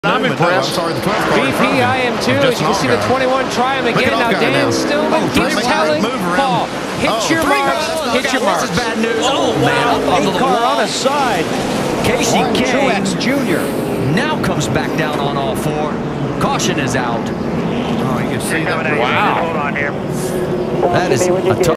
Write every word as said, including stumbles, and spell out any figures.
I'm impressed. No, I'm sorry, the twelfth car B P I am too. As you can see the twenty-one try him again. Now Dan Stillman keeps telling Paul, hit oh, your marks, oh, hit your marks. This is bad news. Oh, man. Wow. Eight car on his side. Kasey Truex Junior now comes back down on all four. Caution is out. Oh, you can see that. Wow. That is a tough.